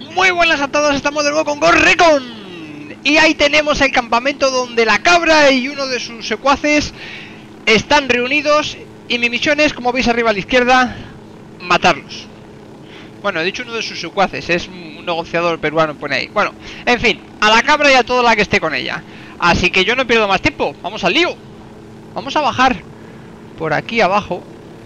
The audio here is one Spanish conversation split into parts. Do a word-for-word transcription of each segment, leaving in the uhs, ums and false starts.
Muy buenas a todos, estamos de nuevo con Ghost Recon. Y ahí tenemos el campamento donde la cabra y uno de sus secuaces están reunidos. Y mi misión es, como veis arriba a la izquierda, matarlos. Bueno, he dicho uno de sus secuaces, es un negociador peruano, pone ahí. Bueno, en fin, a la cabra y a toda la que esté con ella. Así que yo no pierdo más tiempo, vamos al lío. Vamos a bajar por aquí abajo.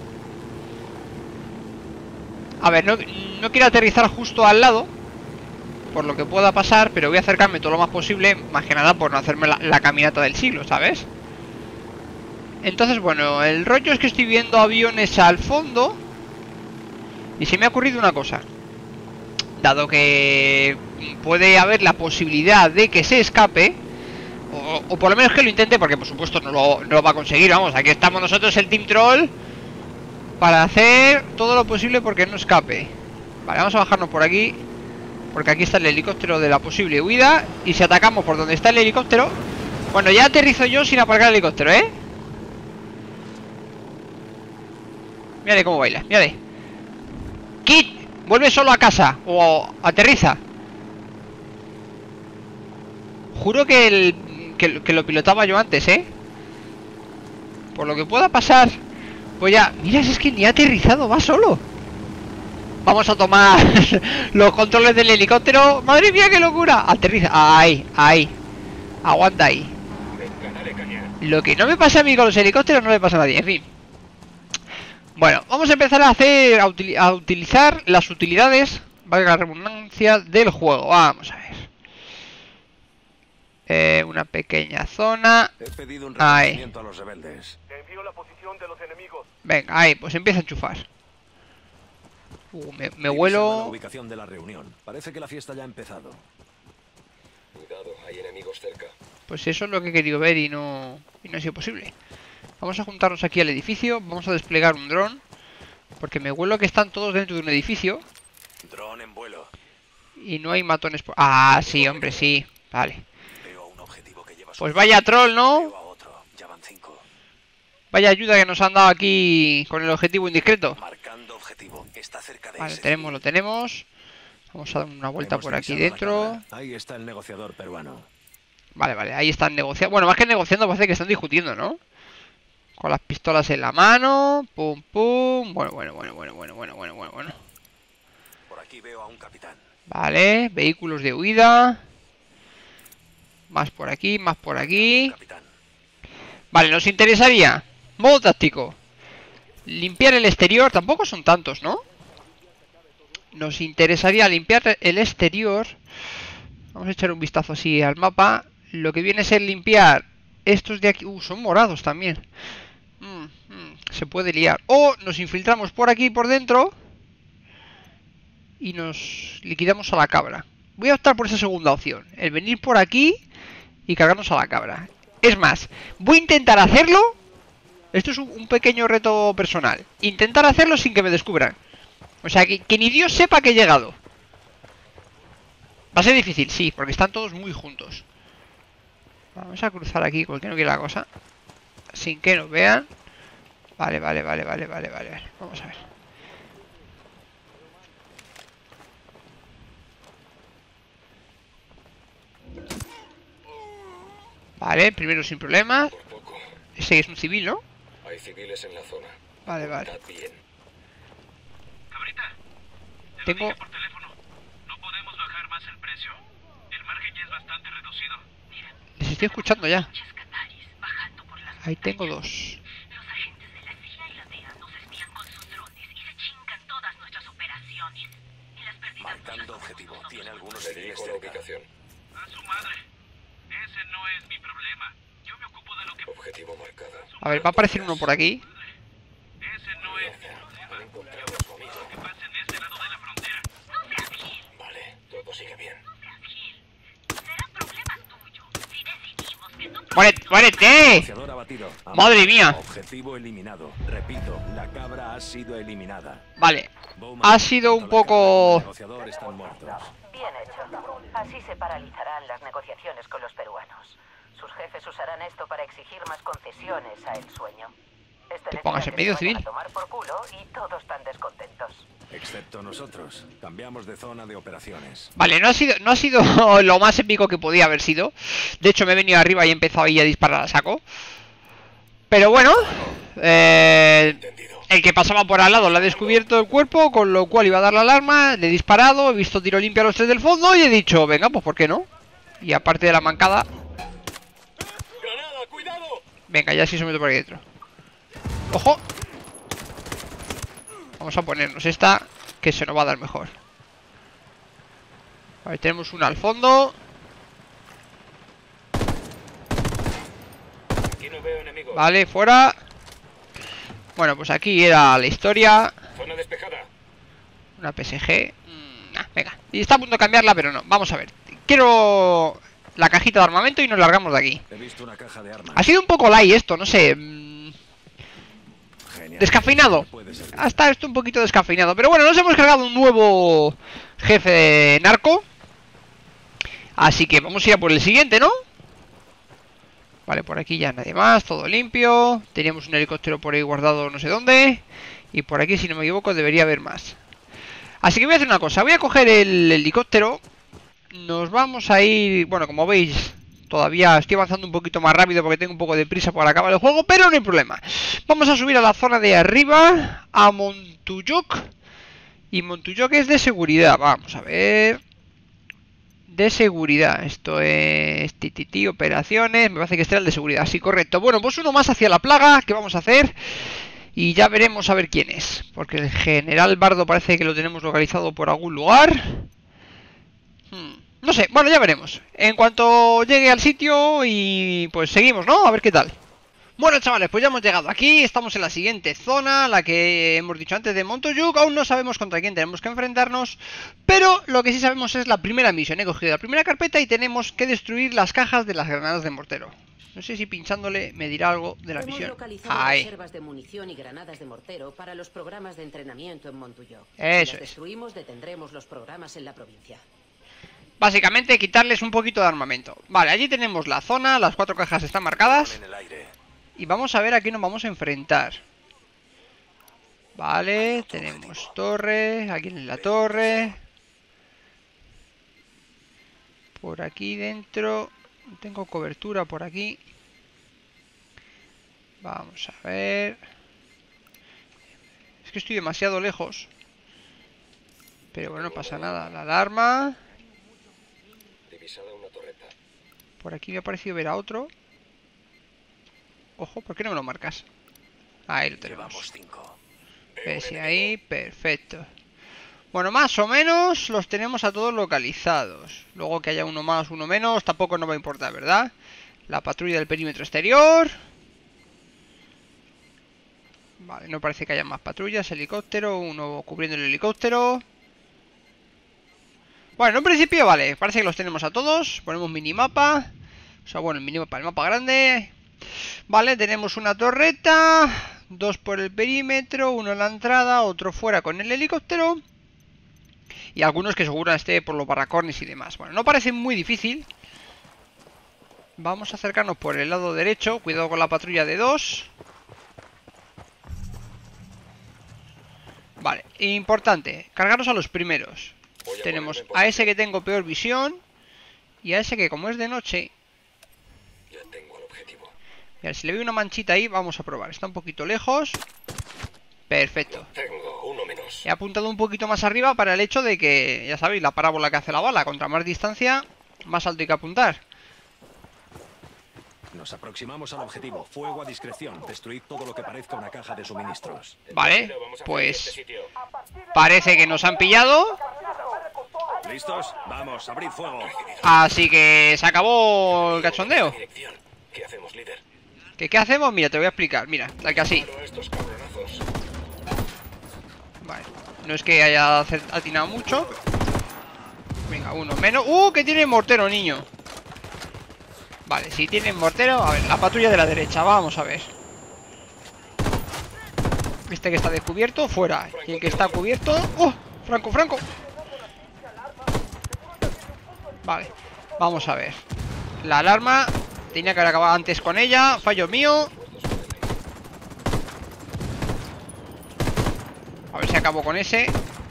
A ver, no, no quiero aterrizar justo al lado, por lo que pueda pasar, pero voy a acercarme todo lo más posible, más que nada por no hacerme la, la caminata del siglo, ¿sabes? Entonces, bueno, el rollo es que estoy viendo aviones al fondo y se me ha ocurrido una cosa. Dado que puede haber la posibilidad de que se escape, o, o por lo menos que lo intente, porque por supuesto no lo, no lo va a conseguir, vamos, aquí estamos nosotros, el Team Troll, para hacer todo lo posible porque no escape. Vale, vamos a bajarnos por aquí, porque aquí está el helicóptero de la posible huida. Y si atacamos por donde está el helicóptero... Bueno, ya aterrizo yo sin aparcar el helicóptero, ¿eh? Mírale cómo baila, mírale. Kit, vuelve solo a casa. O aterriza. Juro que, el, que, que lo pilotaba yo antes, ¿eh? Por lo que pueda pasar. Pues ya, mira, si es que ni ha aterrizado, va solo. Vamos a tomar los controles del helicóptero. ¡Madre mía, qué locura! Aterriza. Ahí, ahí. Aguanta ahí. Lo que no me pasa a mí con los helicópteros no le pasa a nadie. En fin. Bueno, vamos a empezar a hacer a, util a utilizar las utilidades, valga la redundancia, del juego. Vamos a ver. Eh, una pequeña zona. He pedido un ahí. reconocimiento a los rebeldes. Te envío la posición de los enemigos. Venga, ahí, pues empieza a enchufar. Uh, me, me La vuelo. ubicación de la reunión. Parece que la fiesta ya ha empezado. Cuidado, hay enemigos cerca. Pues eso es lo que he querido ver y no, y no ha sido posible. Vamos a juntarnos aquí al edificio. Vamos a desplegar un dron, porque me vuelo que están todos dentro de un edificio Dron en vuelo. y no hay matones por... Ah, sí, hombre, sí. Vale. Veo un objetivo que lleva. Pues vaya troll, ¿no? Veo a otro. Ya van cinco. Vaya ayuda que nos han dado aquí con el objetivo indiscreto. Marcando objetivo. Está cerca de Vale, ese. tenemos, lo tenemos. Vamos a dar una vuelta Hemos por aquí divisado la dentro. cámara. Ahí está el negociador peruano. Vale, vale, ahí están negociando. Bueno, más que negociando parece que están discutiendo, ¿no? Con las pistolas en la mano. Pum, pum. Bueno, bueno, bueno, bueno, bueno, bueno, bueno, bueno, bueno. Por aquí veo a un capitán. Vale, vehículos de huida. Más por aquí, más por aquí. Capitán. Vale, nos interesaría. Modo táctico. Limpiar el exterior. Tampoco son tantos, ¿no? Nos interesaría limpiar el exterior. Vamos a echar un vistazo así al mapa. Lo que viene a ser limpiar estos de aquí. Uh, son morados también. Mm, mm, se puede liar. O nos infiltramos por aquí, por dentro, y nos liquidamos a la cabra. Voy a optar por esa segunda opción. El venir por aquí y cargarnos a la cabra. Es más, voy a intentar hacerlo. Esto es un, un pequeño reto personal. Intentar hacerlo sin que me descubran. O sea, que, que ni Dios sepa que he llegado. Va a ser difícil, sí, porque están todos muy juntos. Vamos a cruzar aquí porque no quiere la cosa. Sin que nos vean. Vale, vale, vale, vale, vale, vale, vale. Vamos a ver. Vale, primero sin problemas. Por poco. Ese es un civil, ¿no? Hay civiles en la zona. Vale, vale. Está bien. Cabrita, te lo Tengo... dije por teléfono. No podemos bajar más el precio. El margen ya es bastante reducido. Mira, Les estoy escuchando ya. muchos cataris bajando por las Ahí tengo montañas. dos. Los agentes de la C I A y la D E A nos espían con sus drones y se chingan todas nuestras operaciones. Y las pérdidas no las Marcando tomamos objetivo. nosotros. Tiene algunos Le civiles digo la cerca. ubicación. A su madre. Ese no es mi problema. Yo me ocupo de lo que... Objetivo marcada. A ver, va a aparecer uno por aquí. Ese no es mi problema. Han encontrado Yo a su amigo. que pasa en este lado de la frontera. No seas gil, Vale, todo sigue bien. no seas gil. Serán problemas tuyos si decidimos que tu ¡Muérete! ¡Muérete! Negociador abatido. ¡Madre mía! Objetivo eliminado. Repito, la cabra ha sido eliminada. Vale. Bowman, Ha sido un tanto la cabra como poco... el negociador están muertos. Bien hecho. Así se paralizarán las negociaciones con los peruanos. Sus jefes usarán esto para exigir más concesiones a El Sueño. Este Te les pongas dirá en que medio, se vayan civil. a tomar por culo y todos están descontentos. Excepto nosotros. Cambiamos de zona de operaciones. Vale, no ha sido, no ha sido lo más épico que podía haber sido. De hecho, me he venido arriba y he empezado ahí a disparar a saco. Pero bueno, eh, el que pasaba por al lado le ha descubierto el cuerpo, con lo cual iba a dar la alarma. Le he disparado, he visto tiro limpio a los tres del fondo y he dicho, venga, pues ¿por qué no? Y aparte de la mancada... Venga, ya sí se mete por ahí dentro. ¡Ojo! Vamos a ponernos esta, que se nos va a dar mejor. Vale, tenemos una al fondo. Aquí no veo enemigos. Vale, fuera. Bueno, pues aquí era la historia. Zona despejada. Una P S G. Mm, nah, venga. Y está a punto de cambiarla, pero no. Vamos a ver. Quiero la cajita de armamento y nos largamos de aquí. He visto una caja de armas. Ha sido un poco light esto, no sé. Genial. Descafeinado. Puede ser. Hasta esto un poquito descafeinado. Pero bueno, nos hemos cargado un nuevo jefe de narco. Así que vamos a ir a por el siguiente, ¿no? Vale, por aquí ya nadie más, todo limpio. Teníamos un helicóptero por ahí guardado no sé dónde. Y por aquí, si no me equivoco, debería haber más. Así que voy a hacer una cosa. Voy a coger el helicóptero. Nos vamos a ir... Bueno, como veis, todavía estoy avanzando un poquito más rápido porque tengo un poco de prisa para acabar el juego, pero no hay problema. Vamos a subir a la zona de arriba, a Montjuic. Y Montjuic es de seguridad. Vamos a ver... De seguridad, esto es T T T, operaciones, me parece que este era el de seguridad, sí, correcto. Bueno, pues uno más hacia la plaga, ¿qué vamos a hacer? Y ya veremos a ver quién es, porque el general Bardo parece que lo tenemos localizado por algún lugar. hmm, No sé, bueno, ya veremos. En cuanto llegue al sitio y pues seguimos, ¿no? A ver qué tal. Bueno, chavales, pues ya hemos llegado aquí, estamos en la siguiente zona, la que hemos dicho antes de Montjuic. Aún no sabemos contra quién tenemos que enfrentarnos, pero lo que sí sabemos es la primera misión. He cogido la primera carpeta y tenemos que destruir las cajas de las granadas de mortero. No sé si pinchándole me dirá algo de la Hemos misión. localizado Ahí. reservas de munición y granadas de mortero para los programas de entrenamiento en Montjuic. Eso Si las es. destruimos, detendremos los programas en la provincia. Básicamente quitarles un poquito de armamento. Vale, allí tenemos la zona, las cuatro cajas están marcadas. En el aire. Y vamos a ver a qué nos vamos a enfrentar. Vale, tenemos torre. Aquí en la torre. Por aquí dentro. Tengo cobertura por aquí. Vamos a ver. Es que estoy demasiado lejos. Pero bueno, no pasa nada. La alarma. Divisada una torreta. Por aquí me ha parecido ver a otro. Ojo, ¿por qué no me lo marcas? Ahí lo tenemos. Llevamos cinco. Ese ahí, perfecto. Bueno, más o menos los tenemos a todos localizados. Luego que haya uno más, uno menos, tampoco nos va a importar, ¿verdad? La patrulla del perímetro exterior. Vale, no parece que haya más patrullas. Helicóptero, uno cubriendo el helicóptero. Bueno, en principio, vale, parece que los tenemos a todos. Ponemos minimapa. O sea, bueno, el minimapa, el mapa grande. Vale, tenemos una torreta. Dos por el perímetro, uno en la entrada, otro fuera con el helicóptero. Y algunos que seguro esté por los barracones y demás. Bueno, no parece muy difícil. Vamos a acercarnos por el lado derecho. Cuidado con la patrulla de dos. Vale, importante, cargarnos a los primeros. Tenemos a ese que tengo peor visión. Y a ese que como es de noche... Ya tengo el objetivo. Mira, si le veo una manchita ahí, vamos a probar. Está un poquito lejos. Perfecto. Tengo uno menos. He apuntado un poquito más arriba para el hecho de que, ya sabéis, la parábola que hace la bala. Contra más distancia, más alto hay que apuntar. Nos aproximamos al objetivo. Fuego a discreción. Destruid todo lo que parezca una caja de suministros. Vale, Vamos a pues este sitio. parece que nos han pillado. ¿Listos? Vamos, abrid fuego. Así que se acabó el cachondeo. Dirección. ¿Qué hacemos, líder? ¿Qué, ¿Qué hacemos? Mira, te voy a explicar. Mira, tal que así. Claro, estos cabronazos. Vale, no es que haya acer- atinado mucho. Venga, uno menos. ¡Uh! Que tiene mortero, niño. Vale, si tienen mortero. A ver, la patrulla de la derecha, vamos a ver. Este que está descubierto, fuera. Y el que está cubierto... ¡Oh! Franco, Franco. Vale, vamos a ver. La alarma tenía que haber acabado antes con ella. Fallo mío. A ver si acabo con ese.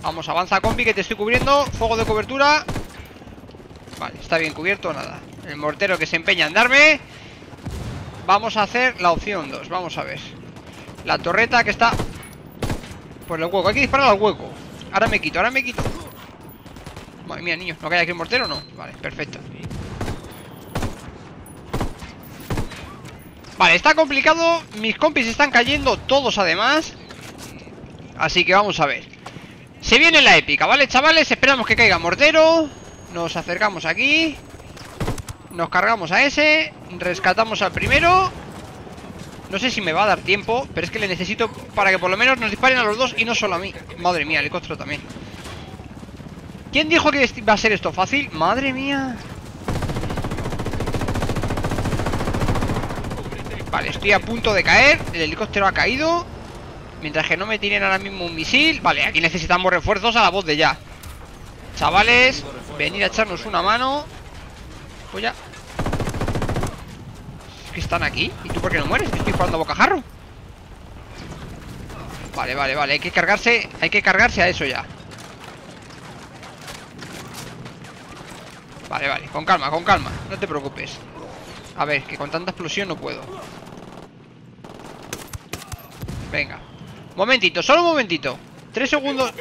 Vamos, avanza, compi, que te estoy cubriendo. Fuego de cobertura. Vale, está bien cubierto, nada. El mortero que se empeña en darme. Vamos a hacer la opción dos. Vamos a ver. La torreta que está por el hueco. Hay que disparar al hueco. Ahora me quito, ahora me quito. Madre mía, niños. ¿No cae aquí el mortero o no? Vale, perfecto. Vale, está complicado. Mis compis están cayendo todos además. Así que vamos a ver. Se viene la épica, ¿vale, chavales? Esperamos que caiga mortero. Nos acercamos aquí. Nos cargamos a ese. Rescatamos al primero. No sé si me va a dar tiempo, pero es que le necesito para que por lo menos nos disparen a los dos y no solo a mí. Madre mía, helicóptero también. ¿Quién dijo que va a ser esto fácil? Madre mía. Vale, estoy a punto de caer. El helicóptero ha caído. Mientras que no me tiren ahora mismo un misil. Vale, aquí necesitamos refuerzos a la voz de ya. Chavales, venid a echarnos una mano. Pues ya. Es que están aquí. ¿Y tú por qué no mueres? Estoy jugando a bocajarro. Vale, vale, vale. Hay que cargarse. Hay que cargarse a eso ya. Vale, vale. Con calma, con calma. No te preocupes. A ver, que con tanta explosión no puedo. Venga. Momentito, solo un momentito. Tres segundos.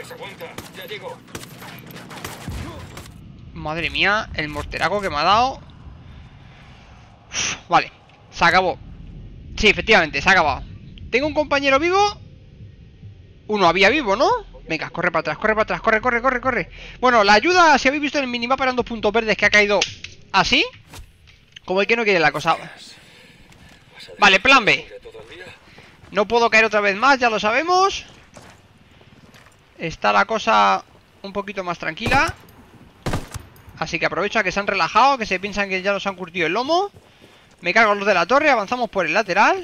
Madre mía, el morteraco que me ha dado. Uf, vale, se acabó. Sí, efectivamente, se ha acabado. ¿Tengo un compañero vivo? Uno había vivo, ¿no? Venga, corre para atrás, corre para atrás, corre, corre, corre, corre. Bueno, la ayuda, si habéis visto en el minimapa, eran dos puntos verdes que ha caído así. Como el que no quiere la cosa. Vale, plan B. No puedo caer otra vez más, ya lo sabemos. Está la cosa un poquito más tranquila. Así que aprovecho a que se han relajado, que se piensan que ya los han curtido el lomo. Me cargo los de la torre, avanzamos por el lateral.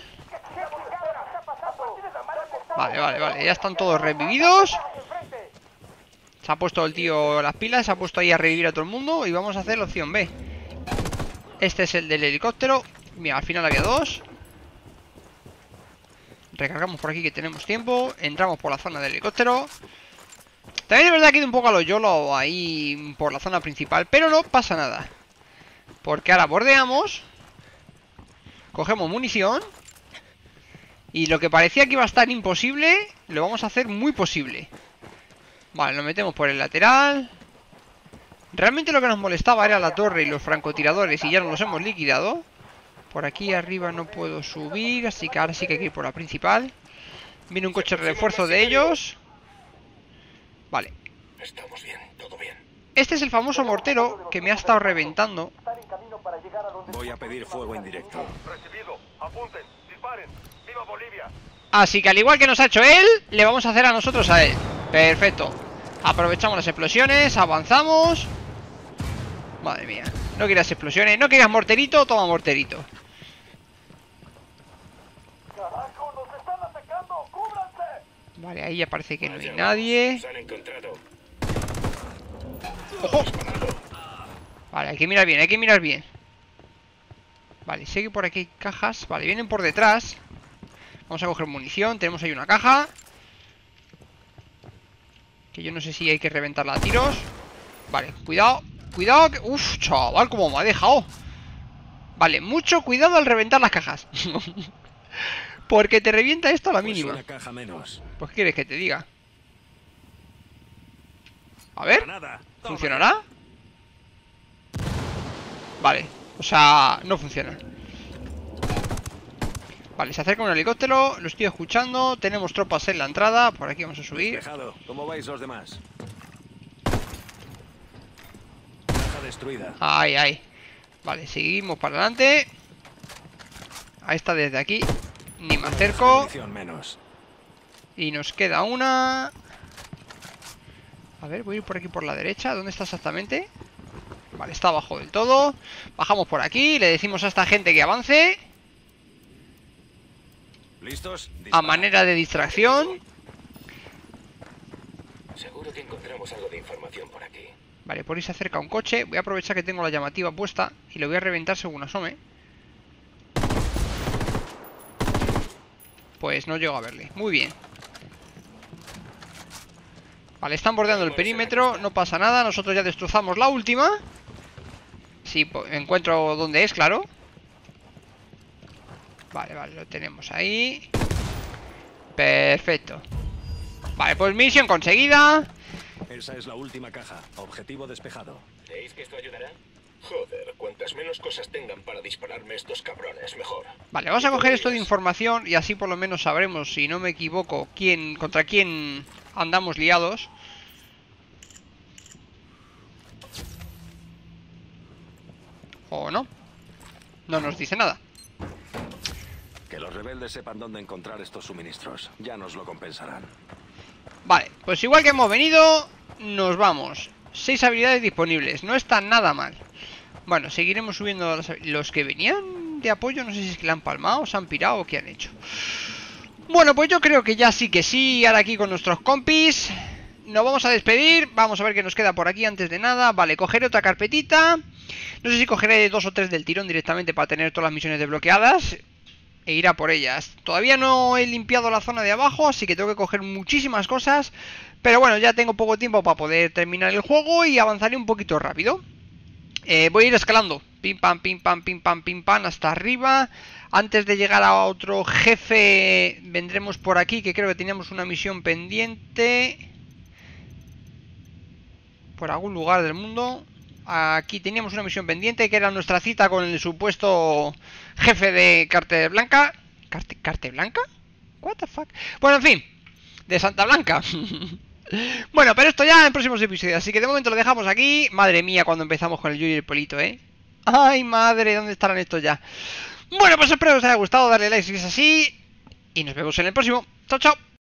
Vale, vale, vale, ya están todos revividos. Se ha puesto el tío las pilas, se ha puesto ahí a revivir a todo el mundo. Y vamos a hacer la opción B. Este es el del helicóptero. Mira, al final había dos. Recargamos por aquí que tenemos tiempo. Entramos por la zona del helicóptero. También es verdad que he ido un poco a lo YOLO ahí por la zona principal, pero no pasa nada. Porque ahora bordeamos. Cogemos munición. Y lo que parecía que iba a estar imposible, lo vamos a hacer muy posible. Vale, lo metemos por el lateral. Realmente lo que nos molestaba era la torre y los francotiradores, y ya nos los hemos liquidado. Por aquí arriba no puedo subir, así que ahora sí que hay que ir por la principal. Viene un coche de refuerzo de ellos. Vale. Estamos bien, todo bien. Este es el famoso mortero que me ha estado reventando. Voy a pedir fuego indirecto. Recibido. Apunten. Disparen. ¡Viva Bolivia! Así que al igual que nos ha hecho él, le vamos a hacer a nosotros a él. Perfecto. Aprovechamos las explosiones, avanzamos. Madre mía. No quieras explosiones, no quieras morterito, toma morterito. ¡Carajo! ¡Nos están atacando! ¡Cúbranse! Vale, ahí ya parece que no hay nadie. Se han encontrado. ¡Ojo! Vale, hay que mirar bien, hay que mirar bien. Vale, sé que por aquí hay cajas. Vale, vienen por detrás. Vamos a coger munición, tenemos ahí una caja. Que yo no sé si hay que reventarla a tiros. Vale, cuidado. Cuidado que... Uf, chaval, como me ha dejado. Vale, mucho cuidado al reventar las cajas. Porque te revienta esto a la mínima. Pues una caja menos. Pues ¿qué quieres que te diga? A ver, Granada. ¿funcionará? Vale, o sea, no funciona. Vale, se acerca un helicóptero, lo estoy escuchando. Tenemos tropas en la entrada, por aquí vamos a subir. Despejado. ¿Cómo vais los demás? Caja destruida. Ahí, ahí. Vale, seguimos para adelante. Ahí está desde aquí. Ni me acerco. Munición menos. Y nos queda una. A ver, voy a ir por aquí por la derecha. ¿Dónde está exactamente? Vale, está abajo del todo. Bajamos por aquí, le decimos a esta gente que avance. ¿Listos? A Dispara. manera de distracción. Seguro que encontramos algo de información por aquí. Vale, por ahí se acerca un coche. Voy a aprovechar que tengo la llamativa puesta y lo voy a reventar según asome. Pues no llego a verle. Muy bien. Vale, están bordeando el perímetro, no pasa nada. Nosotros ya destrozamos la última. Sí, encuentro dónde es, claro. Vale, vale, lo tenemos ahí. Perfecto. Vale, pues misión conseguida. Esa es la última caja. Objetivo despejado. ¿Creéis que esto ayudará? Joder, cuantas menos cosas tengan para dispararme estos cabrones, mejor. Vale, vamos a coger esto de información y así por lo menos sabremos, si no me equivoco, quién, contra quién andamos liados. ¿O no? No nos dice nada. Que los rebeldes sepan dónde encontrar estos suministros. Ya nos lo compensarán. Vale, pues igual que hemos venido, nos vamos. Seis habilidades disponibles, no está nada mal. Bueno, seguiremos subiendo los, los que venían de apoyo. No sé si es que la han palmado, se han pirado o qué han hecho. Bueno, pues yo creo que ya sí que sí. Ahora aquí con nuestros compis nos vamos a despedir. Vamos a ver qué nos queda por aquí antes de nada. Vale, cogeré otra carpetita. No sé si cogeré dos o tres del tirón directamente para tener todas las misiones desbloqueadas e ir a por ellas. Todavía no he limpiado la zona de abajo, así que tengo que coger muchísimas cosas. Pero bueno, ya tengo poco tiempo para poder terminar el juego y avanzaré un poquito rápido. Eh, voy a ir escalando, pim pam, pim pam, pim pam, pim pam, hasta arriba. Antes de llegar a otro jefe, vendremos por aquí, que creo que teníamos una misión pendiente. Por algún lugar del mundo. Aquí teníamos una misión pendiente, que era nuestra cita con el supuesto jefe de Carte Blanca. ¿Carte, Carte Blanca? What the fuck? Bueno, en fin, de Santa Blanca. Bueno, pero esto ya en próximos episodios, así que de momento lo dejamos aquí. Madre mía, cuando empezamos con el Yuri y el Polito, ¿eh? Ay, madre, ¿dónde estarán estos ya? Bueno, pues espero que os haya gustado, darle like si es así. Y nos vemos en el próximo. Chao, chao.